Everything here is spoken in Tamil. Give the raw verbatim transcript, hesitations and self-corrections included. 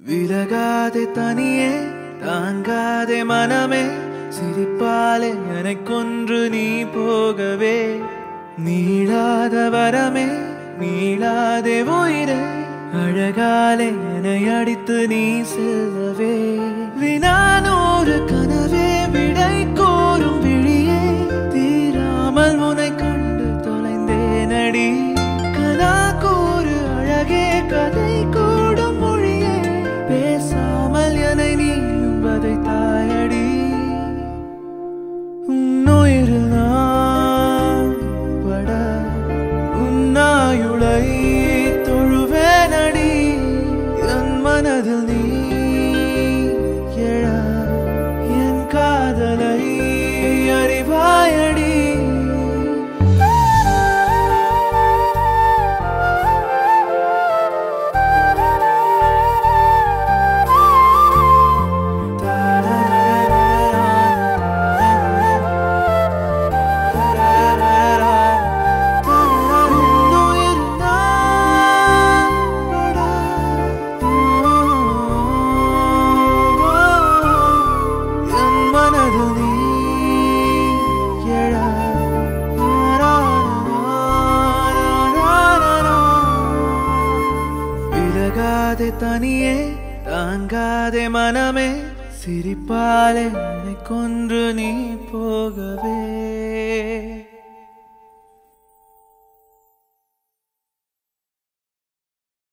விலகாதே தனியே தாங்காதே மனமே சிரிப்பாலே என்னை கொன்று நீ போகவே நீளாத வரமே நீளாதே உயிரே அழகாலே என்னை அடித்து நீ செல்லவே வினானூறு கனவே விடை கோரும் விழியே தீராமல் உனை கண்டு தொலைந்தேனடி கனா கூறு அழகே கதை கூடும் மொழியே பேசாமல் என்னை நீயும் வதைத்தாயடி உன்னுயிரில் நான் பட உன்னாயுளை தொழுவேனடி என் மனதில் நீ எழ என் காதலை அறிவாயடி விலகாதே தனியே தாங்காதே மனமே சிரிப்பாலே என்னை கொன்று நீ போகவே